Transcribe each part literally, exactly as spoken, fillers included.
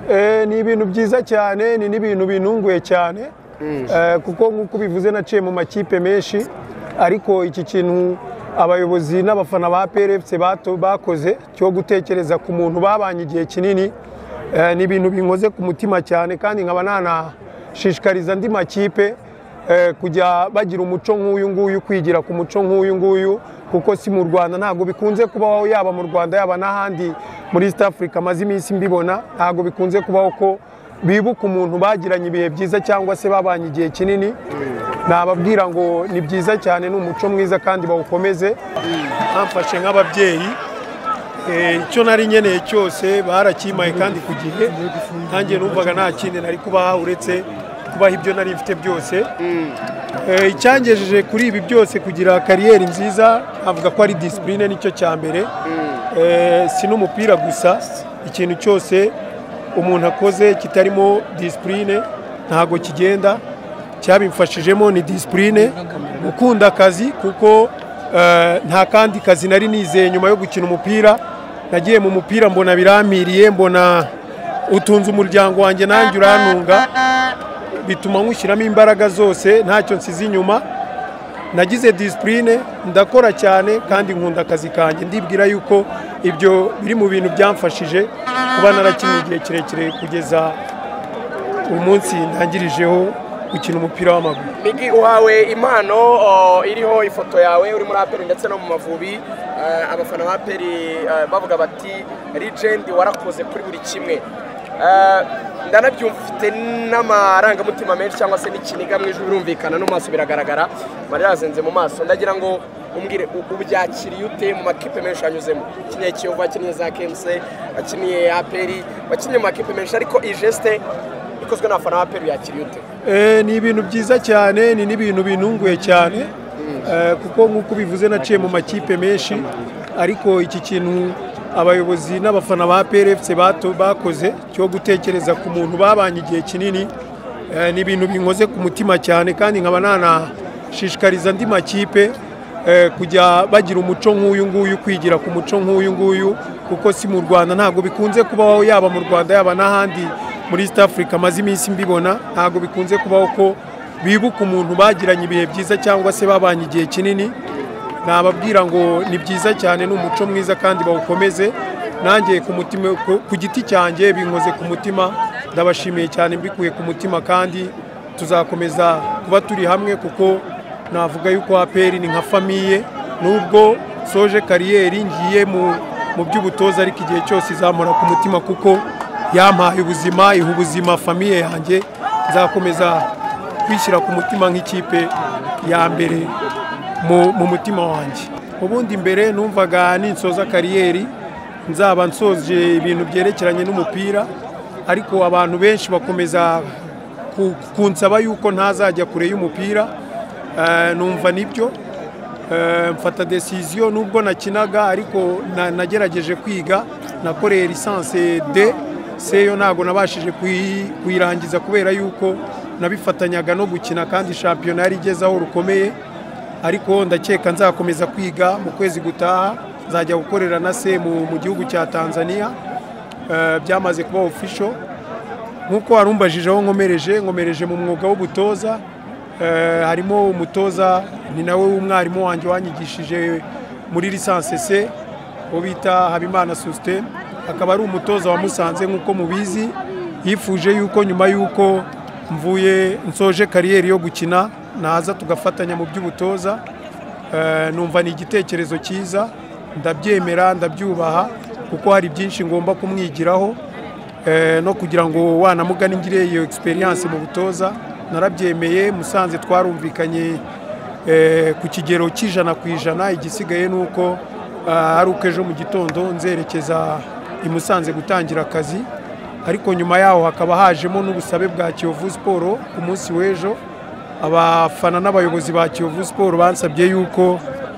Eh, ni ibintu byiza cyane, ni n'ibintu binunguye cyane eh, kuko nk'uko bivuze naciye mu makipe menshi, ariko iki kintu abayobozi n'abafana ba A P R F C bakoze cyo gutekereza ku muntu babanye igihe kinini, eh, ni ibintu binkoze ku mutima cyane, kandi nkaba nanashishikariza andi makipe eh, kujya bagira umuco nk'uyu nguyu, kwigira ku muco nk'uyu nguyu, kuko si mu Rwanda ntabwo bikunze kubaho, yaba mu Rwanda yaba n'ahandi muri East Africa maze iminsi mbibona, ntabwo bikunze kubaho ko bibuka umuntu bagiranye ibihe byiza cyangwa se babanye igihe kinini. Nababwira ngo ni byiza cyane, ni umuco mwiza kandi bawukomeze. Bamfashe nk'ababyeyi, icyo nari nkeneye cyose barakimaye kandi ku gihe, nanjye numvaga nta kindi nari kubaha uretse kubaha ibyo nari mfite byose. Icyangejeje kuri ibi byose kugira kariyeri nziza, avuga ko ari discipline, nicyo cya mbere. Si n'umupira gusa, ikintu cyose umuntu akoze kitarimo discipline ntago kigenda. Cyabimfashijemo ni discipline, gukunda akazi, kuko nta kandi kazi nari nizeye nyuma yo gukina umupira. Nagiye mu mupira mbona biramiriye, mbona utunze umuryango wanjye nanjye urantunga, bituma nkushyiramo imbaraga zose, ntacyo nsize inyuma. Nagize discipline, ndakora cyane kandi nkunda akazi kanjye. Ndibwira yuko ibyo biri mu bintu byamfashije kuba narakinnye igihe kirekire kugeza umunsi ndangirijeho gukina umupira w'amaguru. Migi, uhawe impano iriho ifoto yawe uri muri A P R ndetse no mu Mavubi. Abafana ba A P R bavuga bati legend warakoze kuri buri kimwe. Ndanabyumva ufite n'amarangamutima menshi cyangwa se n'ikiniga mu ijuru birumvikana, no maso biragaragara, marira azenze mu maso. Ndagira ngo umbwire ubyakiriye ute mu makipe menshi anyuzemo? Kinye Kiyovu, kinye za K M C, kinye A P R, bakinye mu makipe menshi, ariko iyi geste ikozwe n'abafana ba A P R yakiriye ute? Eh, ni ibintu byiza cyane, ni n'ibintu binunguye cyane, kuko nk'uko bivuze naciye mu makipe menshi, ariko iki kintu abayobozi n'abafana ba A P R F C bakoze cyo gutekereza ku muntu babanye igihe kinini, ni ibintu binkoze ku mutima cyane, kandi nkaba nanashishikariza andi makipe kujya bagira umuco nk'uyu nguyu, kwigira ku muco nk'uyu nguyu, kuko si mu Rwanda ntabwo bikunze kubaho, yaba mu Rwanda yaba n'ahandi muri East Africa maze iminsi mbibona, ntabwo bikunze kubaho ko bibuka umuntu bagiranye ibihe byiza cyangwa se babanye igihe kinini. Nababwira ngo ni byiza cyane, ni umuco mwiza kandi bawukomeze. Nanjye ku mutima, ku giti cyanjye binkoze ku mutima, ndabashimiye cyane mbikuye ku mutima, kandi tuzakomeza kuba turi hamwe, kuko navuga yuko A P R ni nka famiye. Nubwo soje kariyeri ngiye mu mu by'ubutoza, ariko igihe cyose izamura ku mutima, kuko yampaye ubuzima, iha ubuzima famiye yanjye. Nzakomeza kwishyira ku mutima nk'ikipe ya mbere mu mutima wanjye. Ubundi mbere numvaga ninsoza kariyeri nzaba nsoje ibintu byerekeranye n'umupira, ariko abantu benshi bakomeza kunsaba yuko ntazajya kure y'umupira. Numva nibyo, mfata decision. Nubwo nakinaga, ariko nagerageje kwiga, nakoreye licence D, C yo ntago nabashije kuyirangiza kubera yuko nabifatanyaga no gukina, kandi shampiyona yari igezaho rukomeye. Ariko ndakeka nzakomeza kwiga, mu kwezi gutaha nzajya gukorera na C mu gihugu cya Tanzania. Byamaze kuba official. Nkuko warumbajije aho nkomereje, nkomereje mu mwuga w'ubutoza. Harimo umutoza ni nawe w'umwarimu wanjye wanyigishije muri licence C, wo bita Habimana Sustain. Akaba ari umutoza wa Musanze, nkuko mubizi. Yifuje yuko nyuma yuko mvuye nsoje kariyeri yo gukina naza tugafatanya mu by'ubutoza. Numva ni igitekerezo cyiza, ndabyemera, ndabyubaha, kuko hari byinshi ngomba kumwigiraho, no kugira ngo wanamugana ngire iyo experience mu butoza. Narabyemeye. Musanze twarumvikanye ku kigero cy'ijana ku ijana. Igisigaye nuko ari uko ejo mu gitondo nzerekeza i Musanze gutangira akazi, ariko nyuma yaho hakaba hajemo n'ubusabe bwa Kiyovu Sport. Ku munsi w'ejo abafana n'abayobozi ba Kiyovu Sport bansabye yuko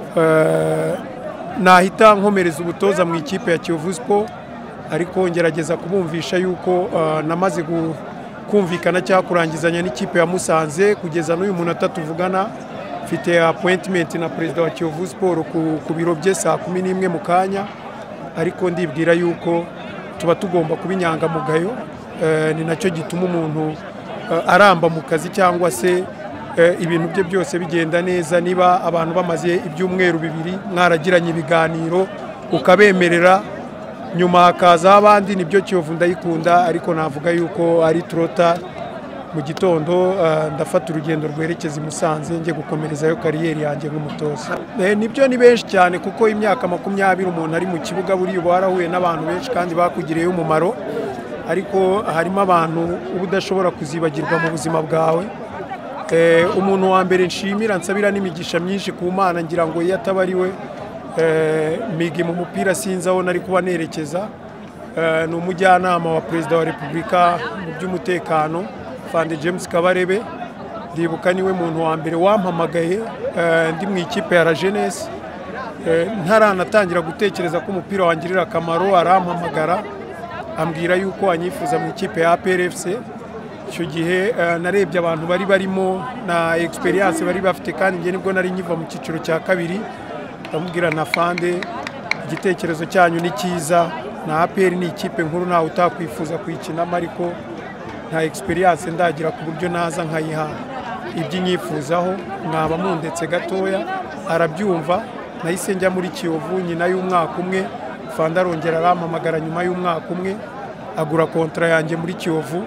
nahita nkomereza ubutoza mu ikipe ya Kiyovu Sport, ariko ngerageza kubumvisha yuko namaze kumvikana cyangwa kurangizanya n'ikipe ya Musanze. Kugeza n'uyu munota tuvugana, mfite appointment na perezida wa Kiyovu Sport ku biro bye saa kumi n'imwe mu kanya, ariko ndibwira yuko tuba tugomba kuba inyangamugayo ni nacyo gituma umuntu aramba mu kazi cyangwa se ibintu bye byose bigenda neza. Niba abantu bamaze ibyumweru bibiri mwaragiranye ibiganiro ukabemerera nyuma hakazaho abandi, nibyo Kiyovu ndayikunda, ariko navuga yuko ari trota mu gitondo ndafata urugendo rwerekeza i Musanze ngiye gukomerezayo kariyeri yanjye nk'umutoza. Nibyo ni benshi cyane kuko imyaka makumyabiri umuntu ari mu kibuga buriya uba warahuye n'abantu benshi kandi bakugiriyeho umumaro, ariko harimo abantu uba udashobora kuzibagirwa mu buzima bwawe. Umuntu wa mbere nshimira nsabira n'imigisha myinshi ku Mana, ngira ngo iyo ataba ari we migi mu mupira sinzi aho nari kuba nerekeza. Ni umujyanama wa Perezida wa Repubulika mu by'umutekano Fande James Kabarebe. Ndibuka niwe muntu wa mbere wampamagaye ndi mu ikipe ya La Jeunesse, ntaranatangira gutekereza ko umupira wangirira akamaro, arampamagara ambwira yuko anyifuza mu ikipe ya A P R F C. Icyo gihe narebye abantu bari barimo na experience bari bafite, kandi ngiye nibwo nari nyiva mu cyiciro cya kabiri. Ndamubwira na Fande, igitekerezo cyanyu ni cyiza, na A P R ni ikipe nkuru ntawe utakwifuza kuyikinamo, ariko nta experience ndagira ku buryo naza nkayiha iby'inyifuzaho, mwaba mundetse gatoya. Arabyumva, nahise njya muri Kiyovu nyina y'umwaka umwe. Fande arongera arampamagara nyuma y'umwaka umwe, agura kontra yanjye muri Kiyovu.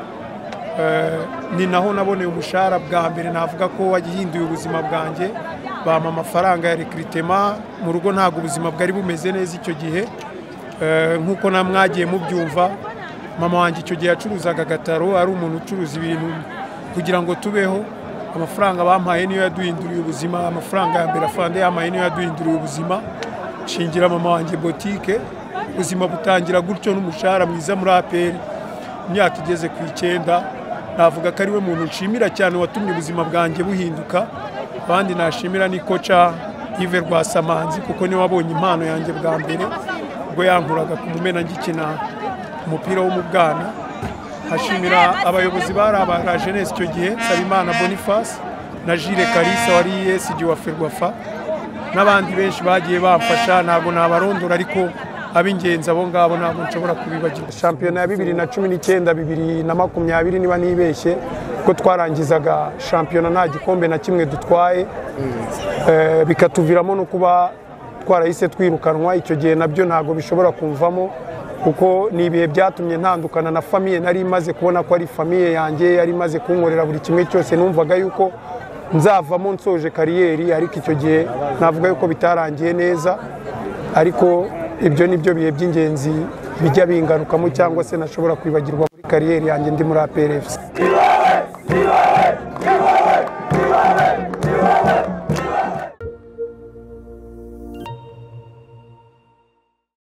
Ni naho naboneye umushahara bwa mbere navuga ko wagihinduye ubuzima bwanjye. Bampa amafaranga ya recruitment, mu rugo ntabwo ubuzima bwari bumeze neza icyo gihe nk'uko namwagiye mubyumva. Mama wanjye icyo gihe yacuruzaga agataro, ari umuntu ucuruza ibintu kugira ngo tubeho. Amafaranga bampaye niyo yaduhinduriye ubuzima, amafaranga ya mbere Fande yampaye niyo yaduhinduriye ubuzima. Shingira mama wanjye botike, ubuzima butangira gutyo n'umushahara mwiza muri A P R. Imyaka igeze ku icyenda, navuga ko ari we muntu nshimira cyane watumye ubuzima bwanjye buhinduka. Abandi nashimira ni koca Yves Rwasamanzi, kuko niwe wabonye impano yanjye bwa mbere ubwo yankuraga ku Mumena ngikina umupira wo mu bwana. Hashimira abayobozi bari aba La Jeunesse icyo gihe, Sabimana Boniface na Jire Kalisa wari E S G wa Ferwafa, n'abandi benshi bagiye bamfasha. Ntabwo nabarondora, ariko ab'ingenzi abo ngabo ntabwo nshobora kubibagirwa. Shampiyona ya bibiri na cumi n'icyenda bibiri na makumyabiri niba nibeshye, ko twarangizaga shampiyona nta gikombe na kimwe dutwaye, bikatuviramo no kuba twarahise twirukanwa. Icyo gihe nabyo ntabwo bishobora kumvamo, kuko ni ibihe byatumye ntandukana na famiye nari imaze kubona ko ari famiye yanjye, yari imaze kunkorera buri kimwe cyose. Numvaga yuko nzavamo nsoje kariyeri, ariko icyo gihe navuga yuko bitarangiye neza. Ariko ibyo nibyo bihe by'ingenzi bijya bingarukamo cyangwa se nashobora kwibagirwa muri kariyeri yanjye ndi muri A P R F C.